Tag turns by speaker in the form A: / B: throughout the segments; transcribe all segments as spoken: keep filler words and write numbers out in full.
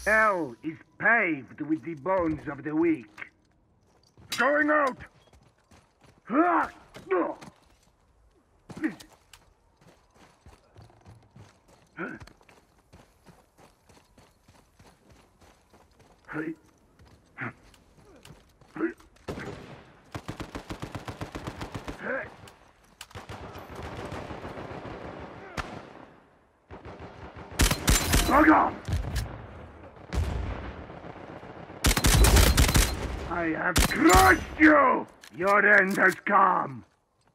A: Hell is paved with the bones of the weak. Going out! Log off! I have crushed you! Your end has come!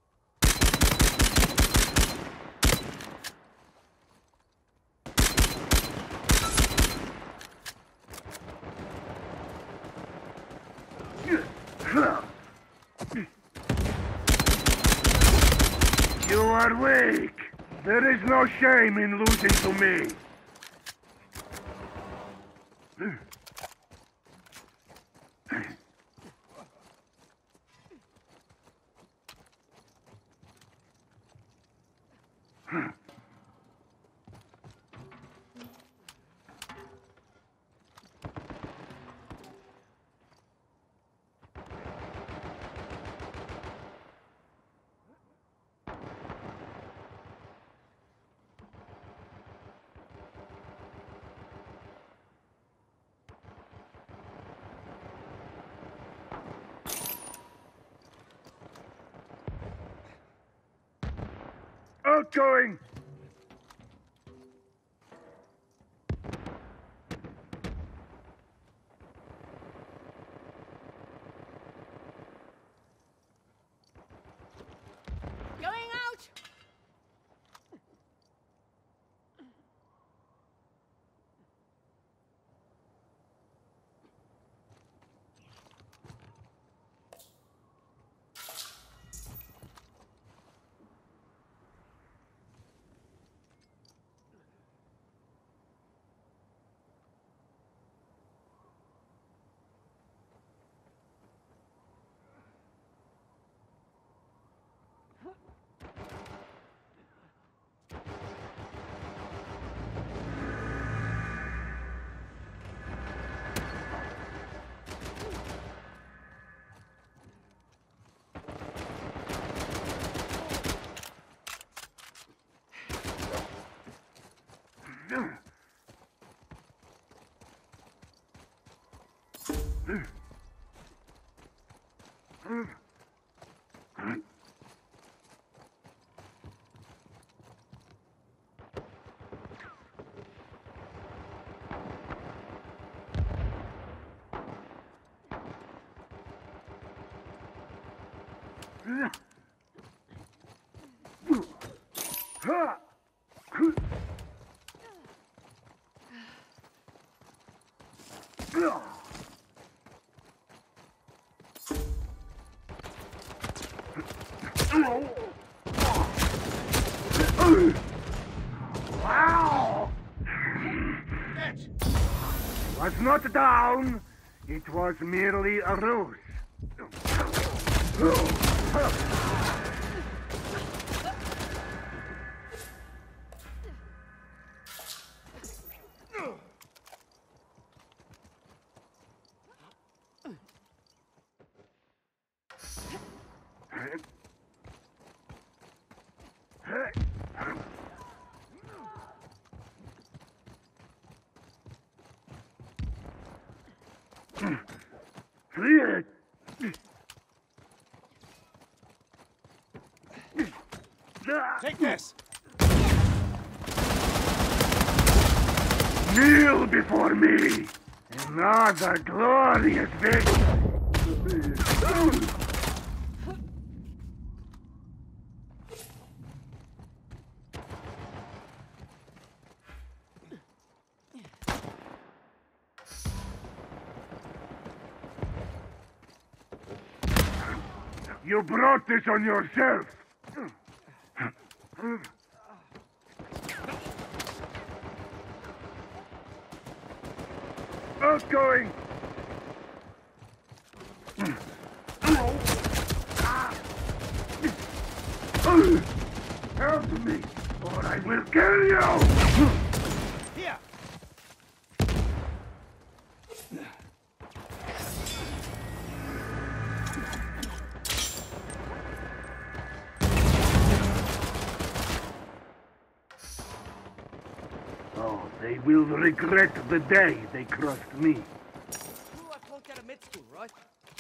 A: You are weak! There is no shame in losing to me! Outgoing!
B: Going out! Wow! Was not down. It was merely a ruse.
C: Take this!
A: Kneel before me! Another glorious victory! You brought this on yourself! Outgoing! Help me, or I will kill you!
C: Here!
A: Oh, they will regret the day they crossed me.
C: You I can't get a med school, right?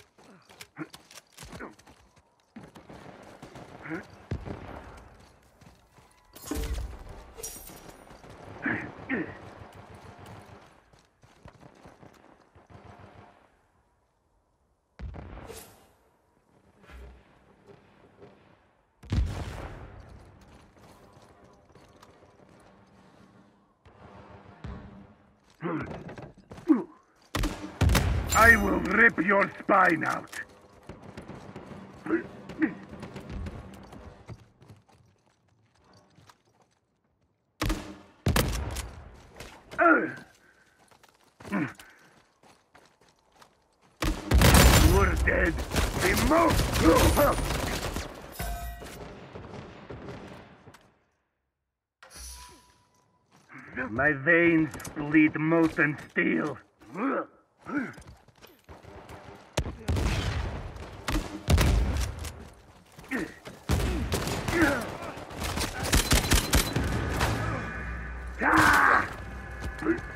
A: I will rip your spine out. You're dead. Remove. My veins bleed molten steel. Ah!